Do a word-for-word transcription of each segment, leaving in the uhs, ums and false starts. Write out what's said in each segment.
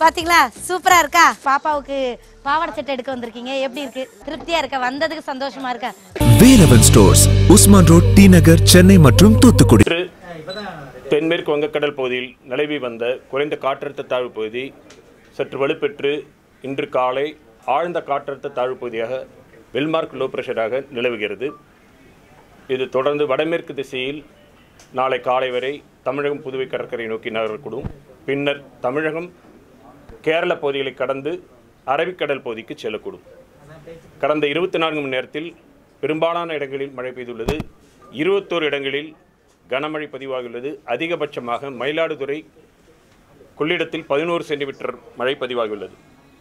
பாத்தீங்களா சூப்பரா இருக்கா? பாப்பாவுக்கு பாவாடை செட் எடுக்க வந்திருக்கீங்க. எப்படி இருக்கு? திருப்தியா இருக்கா? வந்ததுக்கு சந்தோஷமா இருக்கா? Velavan stores, Usman road, T Nagar, Chennai மற்றும் தூத்துக்குடி. தென்மேற்கு வங்கக்கடல் பகுதியில் நிலவி வந்த குறைந்த காற்றழுத்த தாழ்வு பகுதி சற்று வலுப்பெற்று இன்று காலை ஆழ்ந்த காற்றழுத்த தாழ்வு பகுதியாக வெல்மார்க் லோ பிரஷராக நிலவுகிறது. இது தொடர்ந்து வடமேற்கு திசையில் நாளை காலை வரை தமிழகம் புதுவை கடற்கரை நோக்கி நகரக்கூடும். பின்னர் தமிழகம் கேரள பகுதிகளை கடந்து அரபிக்கடல் பகுதிக்கு செல்லக்கூடும். கடந்த இருபத்தி நான்கு மணி நேரத்தில் பெரும்பாலான இடங்களில் மழை பெய்துள்ளது. இருபத்தோரு இடங்களில் கனமழை பதிவாகியுள்ளது. அதிகபட்சமாக மயிலாடுதுறை கொள்ளிடத்தில் பதினோரு சென்டிமீட்டர் மழை பதிவாகியுள்ளது.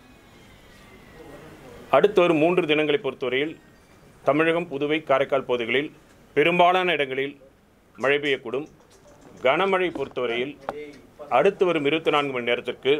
அடுத்த ஒரு மூன்று தினங்களை பொறுத்தவரையில் தமிழகம் புதுவை காரைக்கால் பகுதிகளில் பெரும்பாலான இடங்களில் மழை பெய்யக்கூடும். கனமழை பொறுத்தவரையில் அடுத்து வரும் இருபத்தி நான்கு மணி நேரத்திற்கு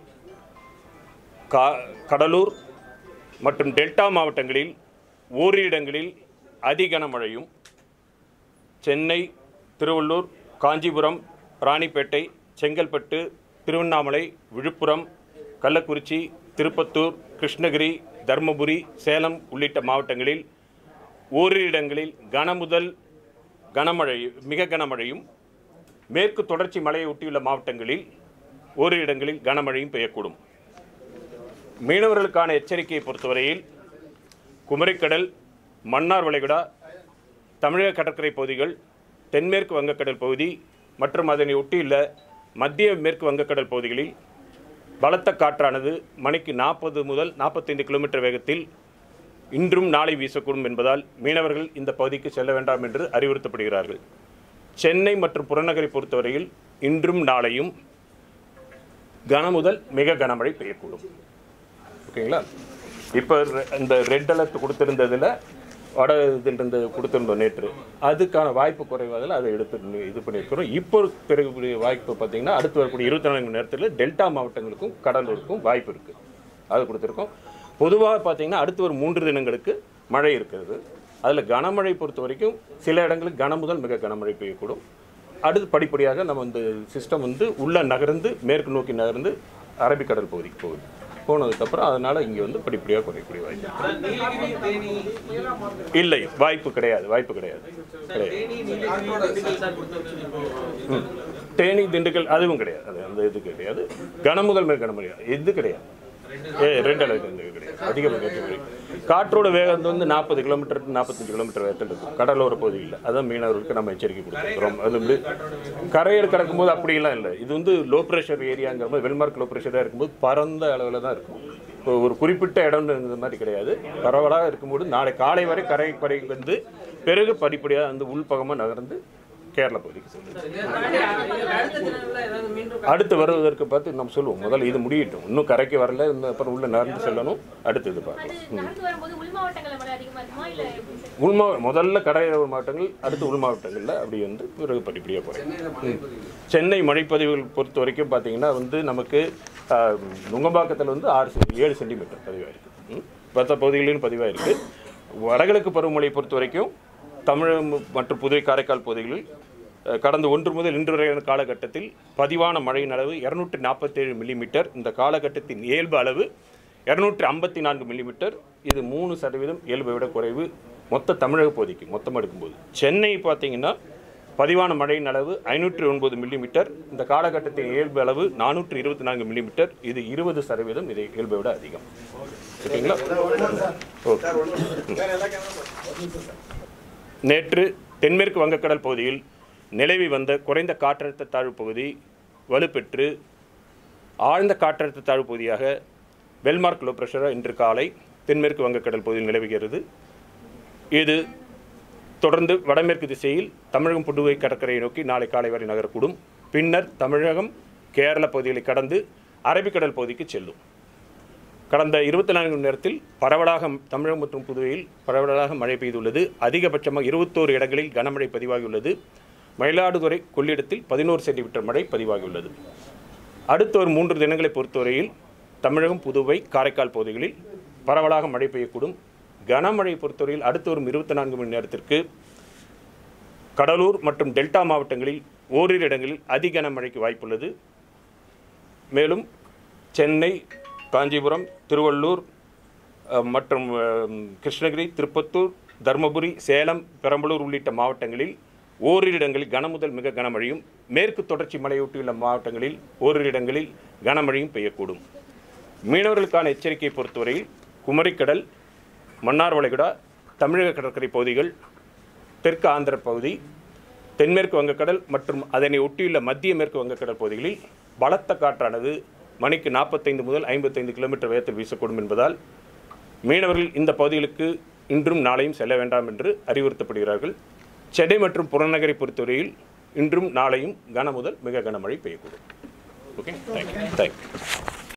கா கடலூர் மற்றும் டெல்டா மாவட்டங்களில் ஓரிரு இடங்களில் அதிகனமழையும், சென்னை, திருவள்ளூர், காஞ்சிபுரம், ராணிப்பேட்டை, செங்கல்பட்டு, திருவண்ணாமலை, விழுப்புரம், கள்ளக்குறிச்சி, திருப்பத்தூர், கிருஷ்ணகிரி, தருமபுரி, சேலம் உள்ளிட்ட மாவட்டங்களில் ஓரிரு இடங்களில் கனமுதல் கனமழை மிக கனமழையும், மேற்கு தொடர்ச்சி மலையை ஒட்டியுள்ள மாவட்டங்களில் ஓரிரு இடங்களில் கனமழையும் பெய்யக்கூடும். மீனவர்களுக்கான எச்சரிக்கையை பொறுத்தவரையில் குமரிக்கடல், மன்னார் வளைகுடா, தமிழக கடற்கரை பகுதிகள், தென்மேற்கு வங்கக்கடல் பகுதி மற்றும் அதனை ஒட்டியுள்ள மத்திய மேற்கு வங்கக்கடல் பகுதிகளில் பலத்த காற்றானது மணிக்கு நாற்பது முதல் நாற்பத்தைந்து கிலோமீட்டர் வேகத்தில் இன்றும் நாளை வீசக்கூடும் என்பதால் மீனவர்கள் இந்த பகுதிக்கு செல்ல வேண்டாம் என்று அறிவுறுத்தப்படுகிறார்கள். சென்னை மற்றும் புறநகரை பொறுத்தவரையில் இன்றும் நாளையும் கனமுதல் மிக கனமழை பெய்யக்கூடும். ஓகேங்களா? இப்போ இந்த ரெட் அலர்ட் கொடுத்திருந்ததில் வட இதுன்றது கொடுத்துருந்தோம் நேற்று, அதுக்கான வாய்ப்பு குறைவதில் அதை எடுத்து இது பண்ணியிருக்கிறோம். இப்போ பெறக்கூடிய வாய்ப்பு பார்த்திங்கன்னா அடுத்து வரக்கூடிய இருபத்தி நான்கு மணி நேரத்தில் டெல்டா மாவட்டங்களுக்கும் கடலூருக்கும் வாய்ப்பு இருக்குது, அது கொடுத்துருக்கோம். பொதுவாக பார்த்திங்கன்னா அடுத்து ஒரு மூன்று தினங்களுக்கு மழை இருக்கிறது. அதில் கனமழை பொறுத்த வரைக்கும் சில இடங்களுக்கு கன முதல் மிக கனமழை பெய்யக்கூடும். அடுத்து படிப்படியாக நம்ம இந்த சிஸ்டம் வந்து உள்ளே நகர்ந்து மேற்கு நோக்கி நகர்ந்து அரபிக்கடல் பகுதிக்கு போகுது. போனதுக்கப்புறம் அதனால் இங்கே வந்து படிப்படியாக குறையக்கூடிய வாய்ப்பு இல்லை. வாய்ப்பு கிடையாது, வாய்ப்பு கிடையாது கிடையாது தேனி, திண்டுக்கல் அதுவும் கிடையாது. அது அந்த இது கிடையாது. கனமுதல் மேல் கனமழை இது கிடையாது. ஏ ரெண்டு அளவுக்கு வந்து கிடையாது. அதிகமாக காற்றோட வேகம் வந்து நாற்பது கிலோமீட்டர் நாற்பத்தஞ்சு கிலோமீட்டர் வேகத்தில் இருக்கும் கடலோர பகுதியில். அதான் மீனவர்களுக்கு நம்ம எச்சரிக்கை கொடுத்துருக்கிறோம். அது வந்து கரையில் கிடக்கும்போது அப்படிலாம் இல்லை. இது வந்து லோ ப்ரெஷர் ஏரியாங்கிற போது வெல்மார்க் லோ ப்ரெஷராக இருக்கும்போது பரந்த அளவில் தான் இருக்கும். இப்போ ஒரு குறிப்பிட்ட இடம் இந்த மாதிரி கிடையாது. பரவலாக இருக்கும்போது நாளை காலை வரை கரை கரை வந்து பிறகு படிப்படியாக அந்த உள்பகமாக நகர்ந்து கேரளா பகுதிக்கு செல்லும். அடுத்து வருவதற்கு பார்த்து நம்ம சொல்லுவோம். முதல்ல இது முடியட்டும், இன்னும் கரைக்கு வரல, அப்புறம் உள்ள நடந்து செல்லணும். அடுத்து இது பார்க்கலாம். உள் மாவட்ட முதல்ல கரையோர மாவட்டங்கள், அடுத்து உள் மாவட்டங்களில் அப்படி வந்து பிறகு படிப்படியாக போகிறேன். சென்னை மழைப்பதிவுகள் பொறுத்த வரைக்கும் பார்த்தீங்கன்னா வந்து நமக்கு நுங்கம்பாக்கத்தில் வந்து ஆறு ஏழு சென்டிமீட்டர் பதிவாயிருக்கு. மற்ற பகுதிகளிலும் பதிவாயிருக்கு. வடகிழக்கு பருவமழை பொறுத்த வரைக்கும் தமிழகம் மற்றும் புதுவை காரைக்கால் பகுதிகளில் கடந்த ஒன்று முதல் இன்று வரையான காலகட்டத்தில் பதிவான மழையின் அளவு இரநூற்றி நாற்பத்தேழு மில்லிமீட்டர். இந்த காலகட்டத்தின் இயல்பு அளவு இரநூற்றி ஐம்பத்தி நான்கு மில்லிமீட்டர். இது மூணு சதவீதம் இயல்பை விட குறைவு மொத்த தமிழக பகுதிக்கு மொத்தமாக எடுக்கும்போது. சென்னை பார்த்தீங்கன்னா பதிவான மழையின் அளவு ஐநூற்றி ஒன்பது மில்லிமீட்டர். இந்த காலகட்டத்தின் இயல்பு அளவு நானூற்றி இருபத்தி நான்கு மில்லிமீட்டர். இது இருபது சதவீதம் இது இயல்பை விட அதிகம். ஓகேங்களா? ஓகே. நேற்று தென்மேற்கு வங்கக்கடல் பகுதியில் நிலவி வந்த குறைந்த காற்றழுத்த தாழ்வு பகுதி வலுப்பெற்று ஆழ்ந்த காற்றழுத்த தாழ்வு பகுதியாக வெல்மார்க் லோ பிரஷராக இன்று காலை தென்மேற்கு வங்கக்கடல் பகுதியில் நிலவுகிறது. இது தொடர்ந்து வடமேற்கு திசையில் தமிழகம் புதுவை கடற்கரையை நோக்கி நாளை காலை வரை நகரக்கூடும். பின்னர் தமிழகம் கேரள பகுதிகளை கடந்து அரபிக்கடல் பகுதிக்கு செல்லும். கடந்த இருபத்தி நான்கு மணி நேரத்தில் பரவலாக தமிழகம் மற்றும் புதுவையில் பரவலாக மழை பெய்துள்ளது. அதிகபட்சமாக இருபத்தோரு இடங்களில் கனமழை பதிவாகியுள்ளது. மயிலாடுதுறை கொள்ளிடத்தில் பதினோரு சென்டிமீட்டர் மழை பதிவாகியுள்ளது. அடுத்த ஒரு மூன்று தினங்களை பொறுத்தவரையில் தமிழகம் புதுவை காரைக்கால் பகுதிகளில் பரவலாக மழை பெய்யக்கூடும். கனமழை பொறுத்தவரையில் அடுத்த ஒரு இருபத்தி நான்கு மணி நேரத்திற்கு கடலூர் மற்றும் டெல்டா மாவட்டங்களில் ஓரிரு இடங்களில் அதிக கனமழைக்கு வாய்ப்புள்ளது. மேலும் சென்னை, காஞ்சிபுரம், திருவள்ளூர் மற்றும் கிருஷ்ணகிரி, திருப்பத்தூர், தருமபுரி, சேலம், பெரம்பலூர் உள்ளிட்ட மாவட்டங்களில் ஓரிரு இடங்களில் கனமுதல் மிக கனமழையும், மேற்கு தொடர்ச்சி மலையொட்டியுள்ள மாவட்டங்களில் ஓரிரு இடங்களில் கனமழையும் பெய்யக்கூடும். மீனவர்களுக்கான எச்சரிக்கையை பொறுத்தவரையில் குமரிக்கடல், மன்னார் வளைகுடா, தமிழக கடற்கரை பகுதிகள், தெற்கு ஆந்திர பகுதி, தென்மேற்கு வங்கக்கடல் மற்றும் அதனை ஒட்டியுள்ள மத்திய மேற்கு வங்கக்கடல் பகுதிகளில் பலத்த காற்றானது மணிக்கு நாற்பத்தைந்து முதல் ஐம்பத்தைந்து கிலோமீட்டர் வேகத்தில் வீசக்கூடும் என்பதால் மீனவர்கள் இந்த பகுதிகளுக்கு இன்றும் நாளையும் செல்ல வேண்டாம் என்று அறிவுறுத்தப்படுகிறார்கள். சென்னை மற்றும் புறநகரை பொறுத்தவரையில் இன்றும் நாளையும் கன முதல் மிக கனமழை பெய்யக்கூடும். Okay, thank you thank you